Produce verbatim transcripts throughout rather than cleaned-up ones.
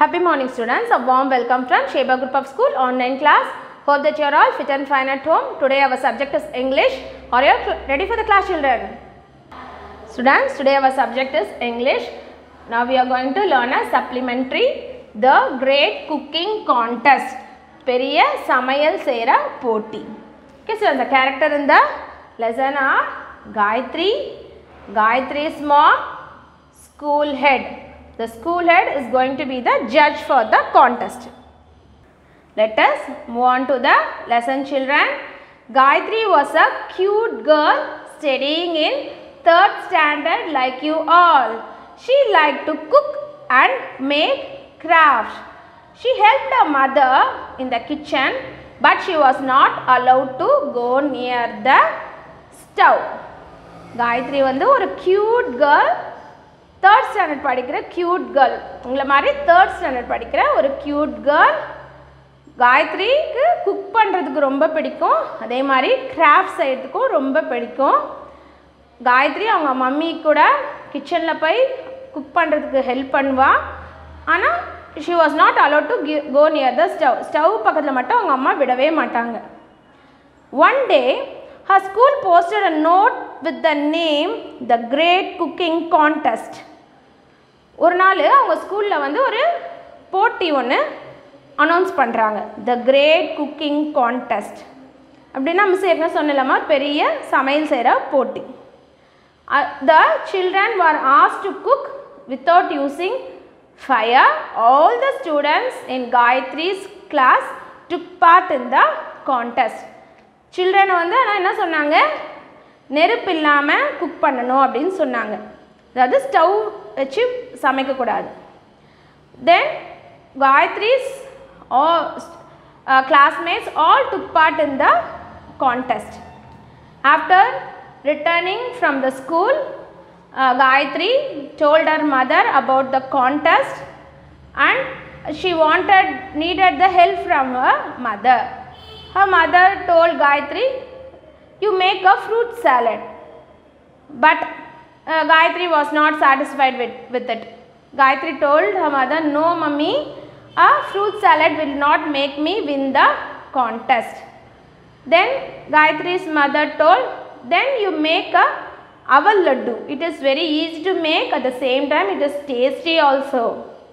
Happy morning students, a warm welcome from Sheba Group of School online class. Hope that you are all fit and fine at home. Today our subject is English. Are you ready for the class children? Students, today our subject is English. Now we are going to learn a supplementary, the Great Cooking Contest. Periya Samayal Sera Poti. Okay, so the character in the lesson are Gayatri, Gayatri's mom, school head. The school head is going to be the judge for the contest. Let us move on to the lesson children. Gayatri was a cute girl studying in third standard like you all. She liked to cook and make crafts. She helped her mother in the kitchen, but she was not allowed to go near the stove. Gayatri vandu or cute girl, third standard படிக்கிற cute girl. உங்கள மாதிரி third standard படிக்கிற ஒரு cute girl. காயத்ரிக்கு cook பண்ணுறதுக்கு ரொம்ப பிடிக்கும், அதே மாதிரி கிராஃப்ட் செய்யறதுக்கும் ரொம்ப பிடிக்கும். காயத்ரி அவங்க மம்மி கூட கிச்சனில் போய் குக் பண்ணுறதுக்கு ஹெல்ப் பண்ணுவா. ஆனால் she was not allowed to go near the stove. Stove பக்கத்தில் மட்டும் அவங்க அம்மா விடவே மாட்டாங்க. One day her school posted a note with the name the Great Cooking Contest. ஒரு நாள் அவங்க ஸ்கூலில் வந்து ஒரு போட்டி ஒன்று அனௌன்ஸ் பண்ணுறாங்க, த கிரேட் குக்கிங் கான்டெஸ்ட். அப்படின்னா மிஸ் ஏற்கனவே சொன்னலாமா பெரிய சமையல் செய்கிற போட்டி. The children were asked to cook without using fire. All the students in Gayathri's class took part in the contest. Children வந்து ஆனால் என்ன சொன்னாங்க, நெருப்பு இல்லாமல் குக் பண்ணணும் அப்படின்னு சொன்னாங்க. அதாவது ஸ்டவ் வச்சு சமைக்கக்கூடாது. தென் Gayathri's all uh, classmates all took part in the contest. After returning from the school, uh, Gayatri told her mother about the contest and she wanted needed the help from her mother. Her mother told Gayatri, you make a fruit salad. But uh, Gayatri was not satisfied with, with it. Gayatri told her mother, no mummy, a fruit salad will not make me win the contest. Then Gayatri's mother told, then you make a aval laddu. It is very easy to make, at the same time it is tasty also.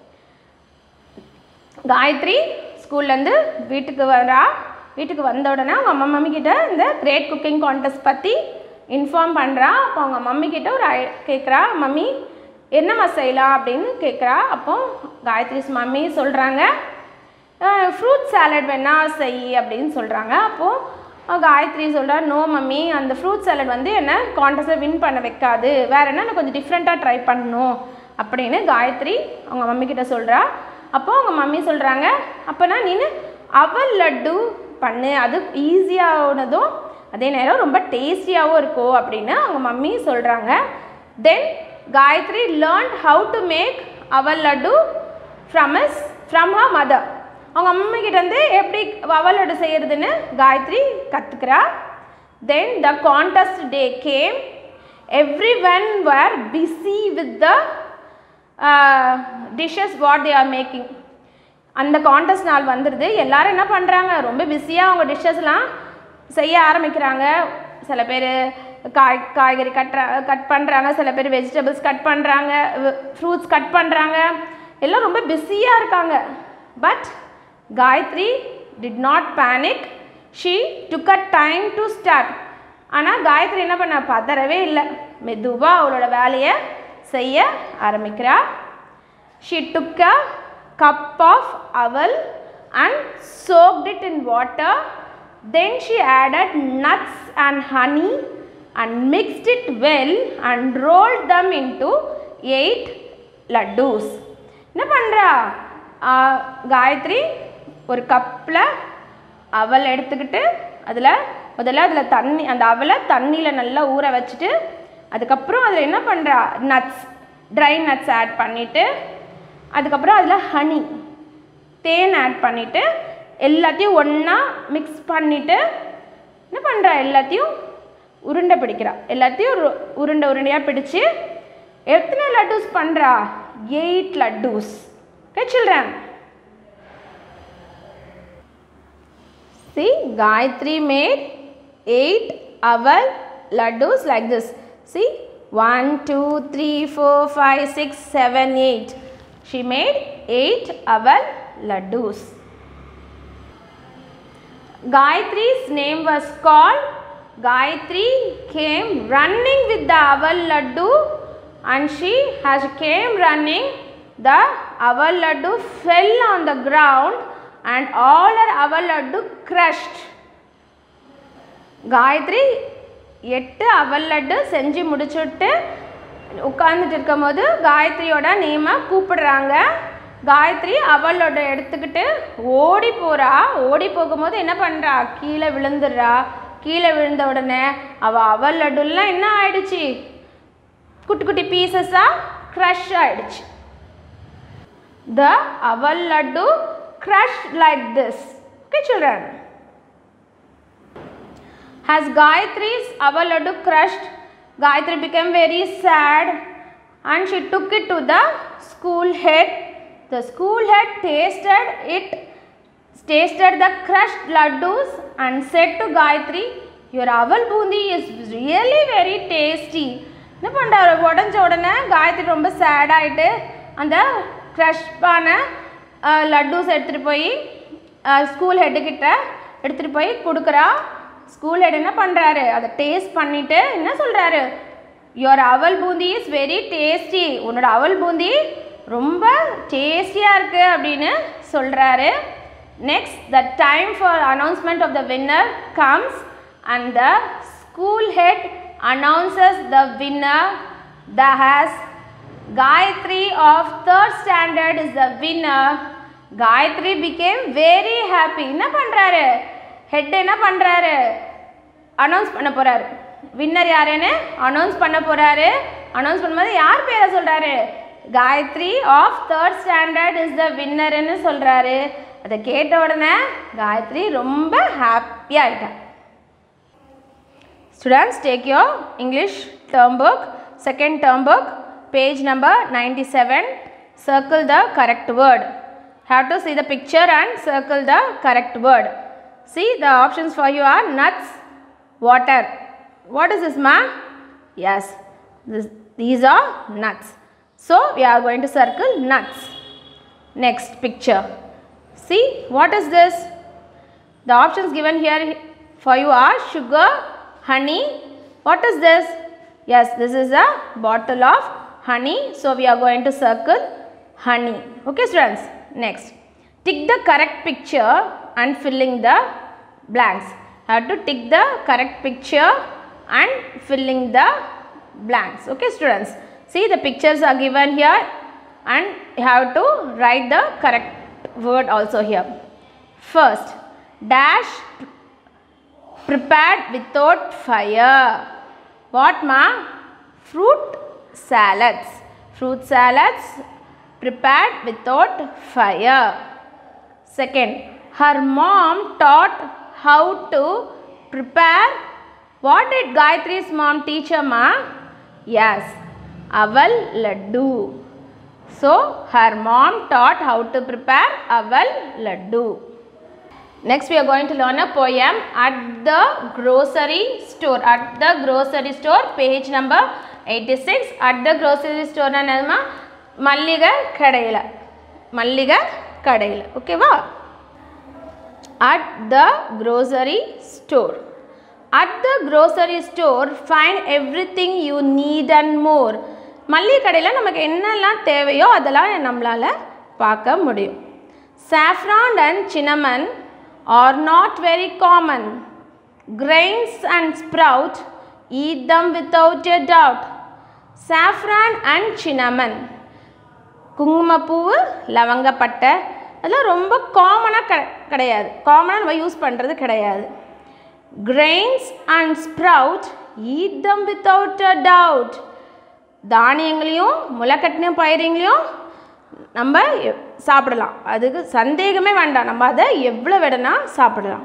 Gayatri ஸ்கூல்ல இருந்து வீட்டுக்கு வரா. வீட்டுக்கு வந்த உடனே அவங்க அம்மா mummy கிட்ட இந்த கிரேட் குக்கிங் கான்டெஸ்ட் பற்றி இன்ஃபார்ம் பண்ணுறா. அப்போ அவங்க மம்மி கிட்ட ஒரு கேட்குறா, மம்மி என்னம்மா செய்யலாம் அப்படின்னு கேட்குறா. அப்போ காயத்ரிஸ் மம்மி சொல்கிறாங்க, ஃப்ரூட் சாலட் வேணா செய் அப்படின்னு சொல்கிறாங்க. அப்போது காயத்ரி சொல்கிறா, நோ மம்மி, அந்த ஃப்ரூட் சாலட் வந்து என்ன கான்டெஸ்ட்டில் வின் பண்ண வைக்காது, வேறு என்ன கொஞ்சம் டிஃப்ரெண்ட்டாக ட்ரை பண்ணணும் அப்படின்னு காயத்ரி அவங்க மம்மி கிட்ட சொல்கிறா. அப்போது அவங்க மம்மி சொல்கிறாங்க, அப்போனா நீ அவல் லட்டு பண்ணு, அது ஈஸியானதும் அதே நேரம் ரொம்ப டேஸ்டியாகவும் இருக்கும் அப்படின்னு அவங்க மம்மி சொல்கிறாங்க. தென் Gayatri learned how to make aval laddu from his from her mother. அவங்க அம்மா கிட்ட இருந்து எப்படி அவல் லட்டு செய்யறதுன்னு காயத்ரி கத்துக்கிறா. Then the contest day came. Everyone were busy with the uh, dishes what they are making. அந்த கான்டெஸ்ட் நாள் வந்துடுது. எல்லாரும் என்ன பண்ணுறாங்க, ரொம்ப பிஸியாக அவங்க டிஷ்ஷஸ்லாம் செய்ய ஆரம்பிக்கிறாங்க. சில பேர் காய் காய்கறி கட் கட் பண்ணுறாங்க, சில பேர் வெஜிடபிள்ஸ் கட் பண்ணுறாங்க, ஃப்ரூட்ஸ் கட் பண்ணுறாங்க, எல்லாம் ரொம்ப பிஸியாக இருக்காங்க. But Gayathri did not panic. She took a time to start. ஆனால் காயத்ரி என்ன பண்ண, பதறவே இல்லை, மெதுவாக அவளோட வேலையை செய்ய ஆரம்பிக்கிறா. She took a cup of aval and soaked it in water. Then she added nuts and honey and mixed it well and rolled them into eight laddus. என்ன பண்ணுறா காயத்ரி, ஒரு கப்பில் அவல் எடுத்துக்கிட்டு அதில் முதல்ல அதில் தண்ணி, அந்த அவலை தண்ணியில் நல்லா ஊற வச்சுட்டு அதுக்கப்புறம் அதில் என்ன பண்ணுறா, நட்ஸ், ட்ரை நட்ஸ் ஆட் பண்ணிவிட்டு அதுக்கப்புறம் அதில் ஹனி, தேன் ஆட் பண்ணிவிட்டு எல்லாத்தையும் ஒன்றா மிக்ஸ் பண்ணிவிட்டு என்ன பண்ணுறா, எல்லாத்தையும் உருண்டை பிடிக்கிறா. எல்லாத்தையும் உருண்டை உருண்டையாக பிடிச்சி எத்தனை லட்டூஸ் பண்ணுறா, eight laddus. Okay, children. See, Gayatri made eight aval laddus like this. See, one, two, three, four, five, six, seven, eight. She made eight aval laddus. Gayatri's name was called. Gayatri came running with the aval laddu, and she, as she came running, the aval laddu fell on the ground and all her aval laddu crushed. Gayatri எட்டு அவல் லட்டு செஞ்சு முடிச்சுட்டு உட்கார்ந்துட்டு இருக்கும்போது காயத்ரியோட நேமை கூப்பிடுறாங்க. காயத்ரி அவல் லட்டு எடுத்துக்கிட்டு ஓடி போகிறா. ஓடி போகும்போது என்ன பண்ணுறா, கீழே விழுந்துடுறா. கீழே விழுந்த உடனே அவள் அவல் லட்டுலாம் என்ன ஆயிடுச்சு, குட்டி குட்டி பீசஸாக க்ரஷ் ஆயிடுச்சு. The aval laddu crushed like this. Okay, children. As Gayatri's aval laddu crushed, Gayatri became very sad and she took it to the school head. The school head tasted it, tasted the crushed laddus and said to Gayatri, "Your aval bundi is really very tasty." என்ன பண்ணுறாரு, உடஞ்ச உடனே காயத்ரி ரொம்ப chat ஆகிட்டு அந்த க்ரஷ்பான லட்டூஸ் எடுத்துகிட்டு போய் school ஹெட்டுக்கிட்ட எடுத்துகிட்டு போய் கொடுக்குறா. ஸ்கூல் ஹெட் என்ன பண்ணுறாரு, அதை டேஸ்ட் பண்ணிவிட்டு என்ன சொல்கிறாரு, யுவர் அவல் பூந்தி இஸ் வெரி டேஸ்டி, உன்னோட அவல் பூந்தி ரொம்ப டேஸ்டியாக இருக்குது அப்படின்னு சொல்கிறாரு. Next, the time for announcement of the winner comes and the school head announces the winner. The has Gayatri of third standard is the winner. Gayatri became very happy. என்ன பண்ணுறாரு, head என்ன பண்ணுறாரு, அனௌன்ஸ் பண்ண போகிறாரு. Winner யாருன்னு announce பண்ண போகிறாரு. Announce பண்ணும்போது யார் பேரை சொல்கிறாரு, Gayathri of third standard is the வின்னர்னு சொல்கிறாரு. அதை கேட்ட உடனே காயத்ரி ரொம்ப ஹாப்பி ஆகிட்டா. Students, take your English term book, second term book, page number ninety-seven. Circle the correct word. Have to see the picture and circle the correct word. See, the options for you are nuts, water. What is this, ma? Yes, this, these are nuts. So, we are going to circle nuts. Next picture. See, what is this? The options given here for you are sugar, honey. What is this? Yes, this is a bottle of honey. So, we are going to circle honey. Okay, students. Next, tick the correct picture and filling the blanks. Have to tick the correct picture and filling the blanks. Okay, students. See, the pictures are given here and you have to write the correct word also here. First, dash prepared without fire. What, ma? Fruit salads. Fruit salads prepared without fire. Second, her mom taught how to prepare. What did Gayatri's mom teach her, ma? Yes, aval laddu. So, her mom taught how to prepare aval laddu. Next, we are going to learn a poem, At the Grocery Store. At the Grocery Store, page number eighty-six. At the Grocery Store na Malliga Kadaila. Malliga Kadaila. Okay, va? At the Grocery Store. At the grocery store, find everything you need and more. மல்லிகை கடையில் நமக்கு என்னெல்லாம் தேவையோ அதெல்லாம் நம்மளால் பார்க்க முடியும். Saffron and cinnamon are not very common. Grains and sprout, eat them without a doubt. Saffron and cinnamon. குங்குமப்பூவு, லவங்கப்பட்டை அதெல்லாம் ரொம்ப காமனாக கிடையாது. காமனாக நம்ம யூஸ் பண்ணுறது கிடையாது. Grains and sprout, eat them without a doubt. தானியங்களையும் முளைக்கட்டின பயிரைங்களையும் நம்ம சாப்பிடலாம், அதுக்கு சந்தேகமே வேண்டாம், நம்ம அதை எவ்வளோ வேணும்னா சாப்பிடலாம்.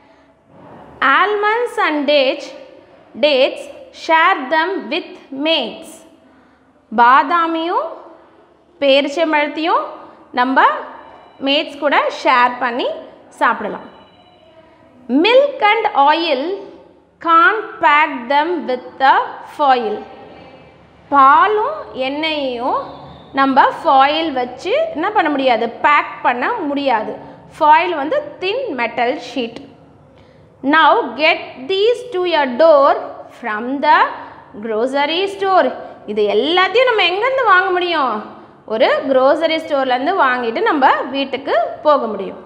Almonds and dates, dates share them with mates. பாதாமியும் பேரிச்சம்பழத்தையும் நம்ம மேட்ஸ் கூட ஷேர் பண்ணி சாப்பிடலாம். Milk and oil can't pack them with the foil. பாலும் எண்ணெயையும் நம்ம ஃபாயில் வச்சு என்ன பண்ண முடியாது, பேக் பண்ண முடியாது. ஃபாயில் வந்து thin metal sheet. Now get these to your door from the grocery store. இது எல்லாத்தையும் நம்ம எங்கேருந்து வாங்க முடியும், ஒரு grocery ஸ்டோர்லேருந்து வாங்கிட்டு நம்ம வீட்டுக்கு போக முடியும்.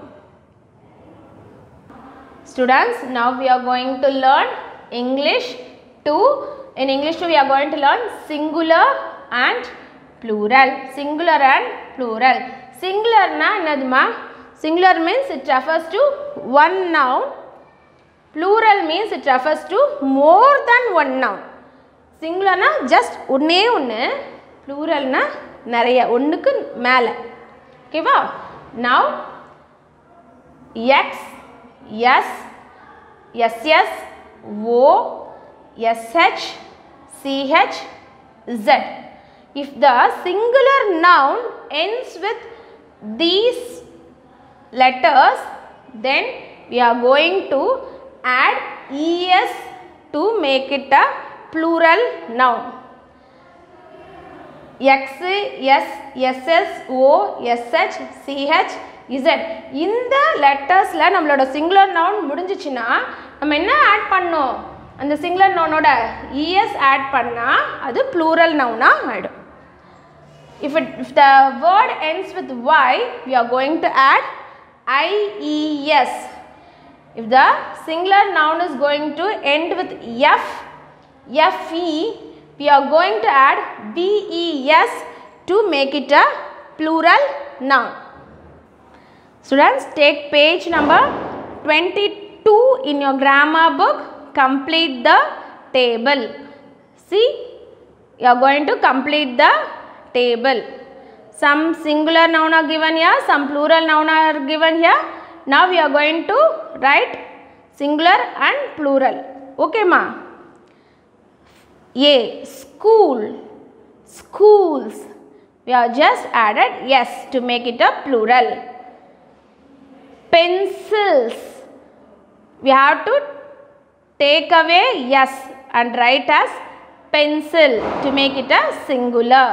Students, now we are going to learn English two. In English two we are going to learn singular and plural. Singular and plural. Singular na enaduma? Singular means it refers to one noun. Plural means it refers to more than one noun. Singular na just ஒண்ணே ஒண்ணு, plural na நிறைய, ஒண்ணுக்கு மேல. ஓகேவா? Now X, S, SS, O, SH, CH, Z. If the singular noun ends with these letters, then we are going to add es to make it a plural noun. X, S, SS, O, SH, CH, Z. இந்த லெட்டர்ஸில் நம்மளோட singular noun முடிஞ்சிச்சுன்னா நம்ம என்ன add பண்ணோம், அந்த singular நவுனோட ES add பண்ணால் அது plural நவுனாக ஆகிடும். If, it, if the word ends with Y, we are going to add I E S. If the singular noun is going to end with F, F E, we are going to add B E S to make it a plural noun. Students, take page number twenty-two in your grammar book. Complete the table. See, you are going to complete the table. Some singular noun are given here, some plural noun are given here. Now we are going to write singular and plural. Okay ma? A, school, schools. We have just added yes to make it a plural. Pencils. We have to take away yes and write as pencil to make it a singular.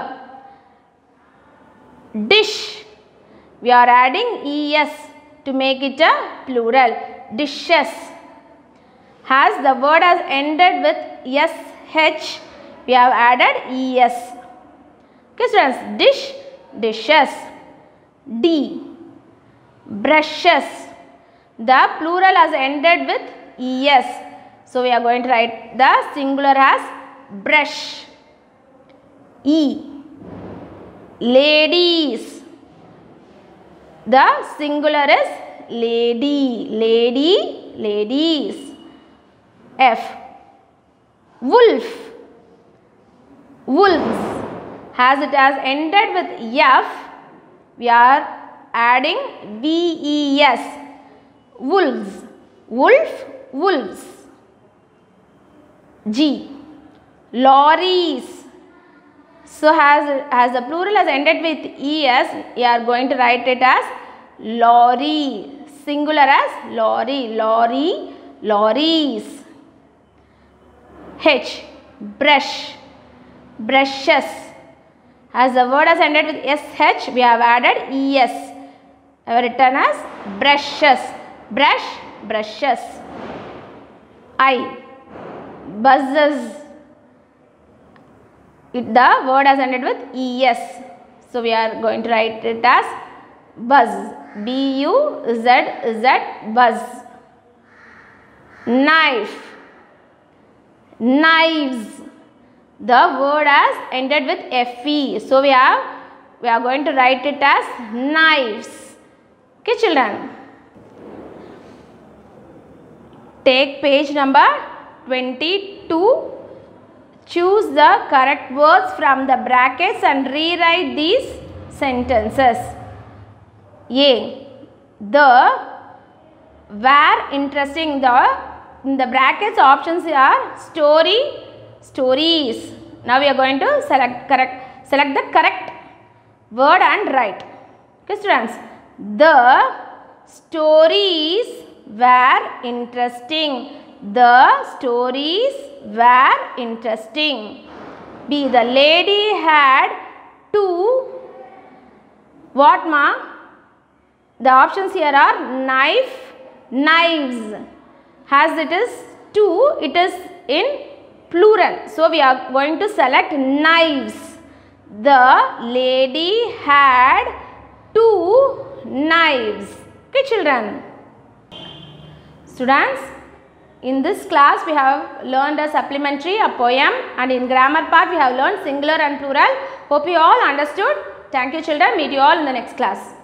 Dish. We are adding es to make it a plural. Dishes. As the word has ended with sh, we have added es. Okay students, dish, dishes. D, brushes. The plural has ended with es, so we are going to write the singular as brush. E, ladies. The singular is lady, lady, ladies. F, wolf, wolves. As it has ended with F, we are adding ves. Wolves, wolf, wolves. G, lorries. So as, as the plural has ended with es, we are going to write it as lorry. Singular as lorry, lorry, lorries. H, brush, brushes. As the word has ended with sh, we have added es. I have written as brushes. Brush, brushes. I, buzzes. It, the word has ended with es, so we are going to write it as buzz. B U Z Z, buzz. Knife, knives. The word has ended with fe, so we have we are going to write it as knives. Okay children, take page number twenty-two. Choose the correct words from the brackets and rewrite these sentences. A, the, where interesting. The, in the brackets options are story, stories. Now we are going to select correct, select the correct word and write. Okay students, the stories were interesting. The stories were interesting. B, the lady had two, what ma? The options here are knife, knives. As it is two, it is in plural. So we are going to select knives. The lady had two knives. Okay children. Students, in this class we have learned a supplementary, a poem, and in grammar part we have learned singular and plural. Hope you all understood. Thank you children. Meet you all in the next class.